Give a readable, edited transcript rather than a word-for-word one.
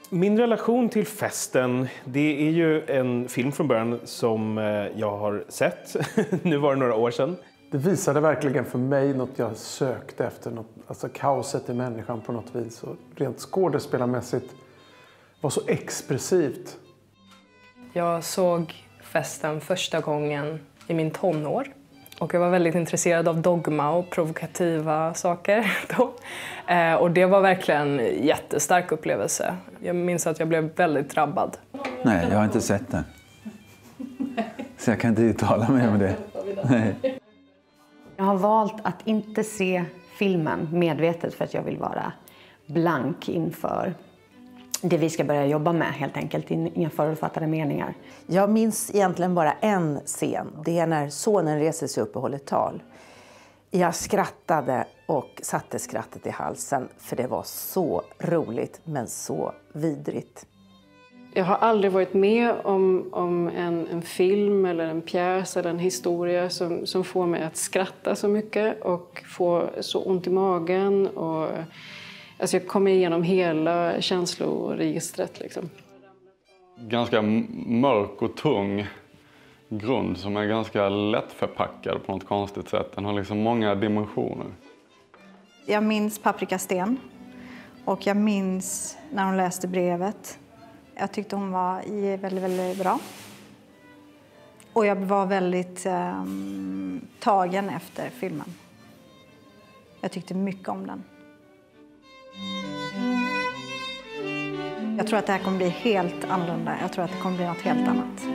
Min relation till festen, det är ju en film från början som jag har sett. Nu var det några år sedan. Det visade verkligen för mig något jag sökte efter. Alltså kaoset i människan på något vis. Och rent skådespelarmässigt var så expressivt. Jag såg festen första gången i min tonår. Och jag var väldigt intresserad av dogma och provokativa saker då. Och det var verkligen en jättestark upplevelse. Jag minns att jag blev väldigt drabbad. Nej, jag har inte sett den. Så jag kan inte uttala mig om det. Nej. Jag har valt att inte se filmen medvetet för att jag vill vara blank inför det vi ska börja jobba med helt enkelt, inga förutfattade meningar. Jag minns egentligen bara en scen. Det är när sonen reser sig upp och håller tal. Jag skrattade och satte skrattet i halsen för det var så roligt men så vidrigt. Jag har aldrig varit med om en film eller en pjäs eller en historia som får mig att skratta så mycket och få så ont i magen. Och, alltså jag kommer igenom hela känsloregistret. Liksom. Ganska mörk och tung grund som är ganska lätt förpackad på något konstigt sätt. Den har liksom många dimensioner. Jag minns Paprikasten och jag minns när hon läste brevet. Jag tyckte hon var väldigt, väldigt bra. Och jag var väldigt tagen efter filmen. Jag tyckte mycket om den. Jag tror att det här kommer bli helt annorlunda. Jag tror att det kommer bli något helt annat.